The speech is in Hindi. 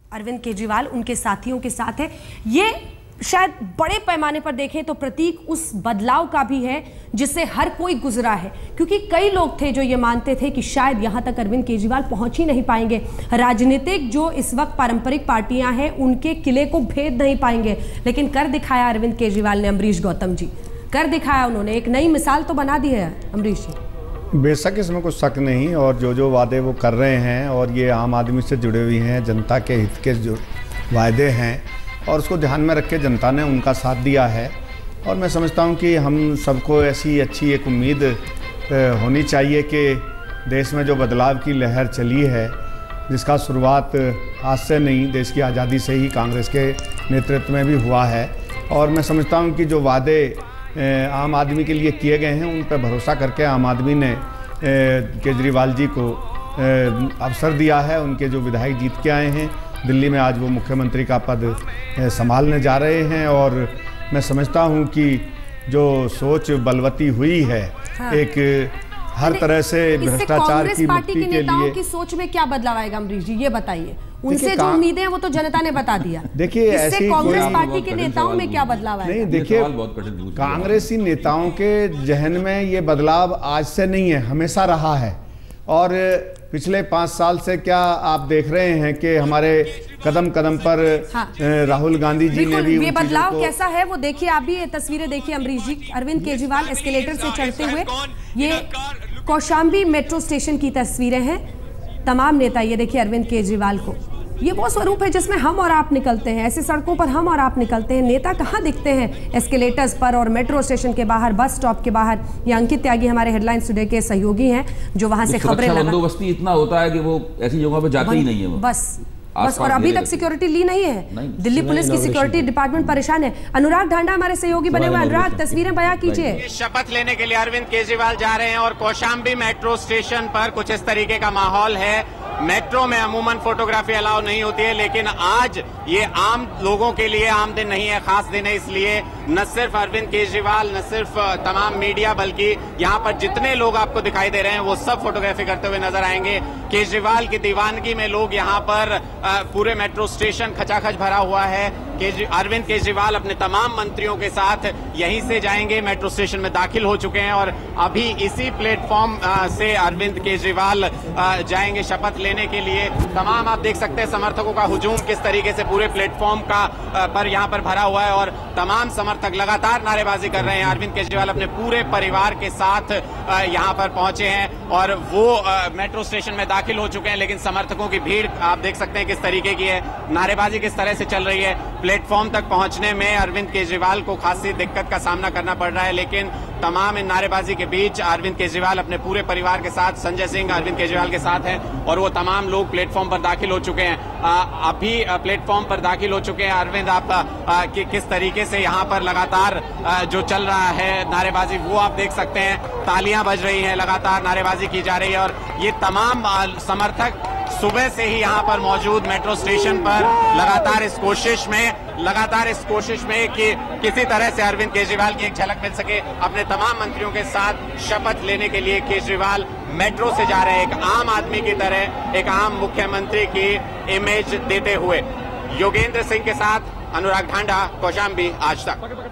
अरविंद केजरीवाल उनके साथियों के साथ है। ये शायद बड़े पैमाने पर देखें तो प्रतीक उस बदलाव का भी है जिससे हर कोई गुजरा है, क्योंकि कई लोग थे जो ये मानते थे कि शायद यहां तक अरविंद केजरीवाल पहुंच ही नहीं पाएंगे। राजनीतिक जो इस वक्त पारंपरिक पार्टियां हैं उनके किले को भेद नहीं पाएंगे, लेकिन कर दिखाया अरविंद केजरीवाल ने। अमरीश गौतम जी कर दिखाया, उन्होंने एक नई मिसाल तो बना दी है। अमरीश जी, बेशक इसमें कुछ शक नहीं, और जो वादे वो कर रहे हैं और ये आम आदमी से जुड़े हुए हैं, जनता के हित के जो वायदे हैं और उसको ध्यान में रख के जनता ने उनका साथ दिया है। और मैं समझता हूँ कि हम सबको ऐसी अच्छी एक उम्मीद होनी चाहिए कि देश में जो बदलाव की लहर चली है, जिसका शुरुआत आज से नहीं, देश की आज़ादी से ही कांग्रेस के नेतृत्व में भी हुआ है। और मैं समझता हूँ कि जो वादे आम आदमी के लिए किए गए हैं उन पर भरोसा करके आम आदमी ने केजरीवाल जी को अवसर दिया है। उनके जो विधायक जीत के आए हैं दिल्ली में, आज वो मुख्यमंत्री का पद संभालने जा रहे हैं। और मैं समझता हूं कि जो सोच बलवती हुई है, हाँ। एक हर तरह से भ्रष्टाचार की मुक्ति के लिए की सोच में क्या बदलाव आएगा? अमरीश जी ये बताइए, उनसे जो उम्मीदें हैं वो तो जनता ने बता दिया। देखिए ऐसी कांग्रेस पार्टी के नेताओं में क्या बदलाव आएगा? नहीं, देखिए कांग्रेसी नेताओं के जहन में ये बदलाव आज से नहीं है, हमेशा रहा है। और पिछले 5 साल से क्या आप देख रहे हैं कि हमारे कदम कदम पर हाँ। राहुल गांधी जी ने भी ये बदलाव कैसा है वो देखिए। आप भी ये तस्वीरें देखिए अमरीश जी। अरविंद केजरीवाल एस्केलेटर से चढ़ते हुए, ये कौशाम्बी मेट्रो स्टेशन की तस्वीरें हैं। तमाम नेता, ये देखिए अरविंद केजरीवाल को, ये वो स्वरूप है जिसमें हम और आप निकलते हैं। ऐसी सड़कों पर हम और आप निकलते हैं। नेता कहाँ दिखते हैं? एस्केलेटर्स पर और मेट्रो स्टेशन के बाहर, बस स्टॉप के बाहर। ये अंकित त्यागी हमारे हेडलाइंस टुडे के सहयोगी हैं जो वहां से खबरें बंदोबस्ती इतना होता है कि वो ऐसी जगह पर जाते ही नहीं है बस। और अभी तक सिक्योरिटी ली नहीं है। दिल्ली पुलिस की सिक्योरिटी डिपार्टमेंट परेशान है। अनुराग ढांडा हमारे सहयोगी बने हुए। अनुराग, तस्वीरें बयां कीजिए। शपथ लेने के लिए अरविंद केजरीवाल जा रहे हैं और कौशाम्बी मेट्रो स्टेशन पर कुछ इस तरीके का माहौल है। मेट्रो में अमूमन फोटोग्राफी अलाउ नहीं होती है, लेकिन आज ये आम लोगों के लिए आम दिन नहीं है, खास दिन है। इसलिए न सिर्फ अरविंद केजरीवाल, न सिर्फ तमाम मीडिया, बल्कि यहाँ पर जितने लोग आपको दिखाई दे रहे हैं वो सब फोटोग्राफी करते हुए नजर आएंगे। केजरीवाल की दीवानगी में लोग यहाँ पर पूरे मेट्रो स्टेशन खचाखच भरा हुआ है। अरविंद केजरीवाल अपने तमाम मंत्रियों के साथ यहीं से जाएंगे, मेट्रो स्टेशन में दाखिल हो चुके हैं और अभी इसी प्लेटफॉर्म से अरविंद केजरीवाल जाएंगे शपथ लेने के लिए। तमाम आप देख सकते हैं समर्थकों का हुजूम किस तरीके से पूरे प्लेटफॉर्म का पर यहाँ पर भरा हुआ है और तमाम समर्थक लगातार नारेबाजी कर रहे हैं। अरविंद केजरीवाल अपने पूरे परिवार के साथ यहाँ पर पहुंचे हैं और वो मेट्रो स्टेशन में दाखिल हो चुके हैं, लेकिन समर्थकों की भीड़ आप देख सकते हैं किस तरीके की है, नारेबाजी किस तरह से चल रही है। प्लेटफॉर्म तक पहुंचने में अरविंद केजरीवाल को खासी दिक्कत का सामना करना पड़ रहा है, लेकिन तमाम इन नारेबाजी के बीच अरविंद केजरीवाल अपने पूरे परिवार के साथ, संजय सिंह अरविंद केजरीवाल के साथ हैं और वो तमाम लोग प्लेटफॉर्म पर दाखिल हो चुके हैं। अभी प्लेटफॉर्म पर दाखिल हो चुके हैं। अरविंद, आप किस तरीके से यहाँ पर लगातार जो चल रहा है नारेबाजी वो आप देख सकते हैं, तालियां बज रही हैं, लगातार नारेबाजी की जा रही है और ये तमाम समर्थक सुबह से ही यहाँ पर मौजूद मेट्रो स्टेशन पर लगातार इस कोशिश में कि किसी तरह से अरविंद केजरीवाल की एक झलक मिल सके। अपने तमाम मंत्रियों के साथ शपथ लेने के लिए केजरीवाल मेट्रो से जा रहे हैं, एक आम आदमी की तरह, एक आम मुख्यमंत्री की इमेज देते हुए। योगेंद्र सिंह के साथ अनुराग ढांडा, कौशाम्बी, आज तक।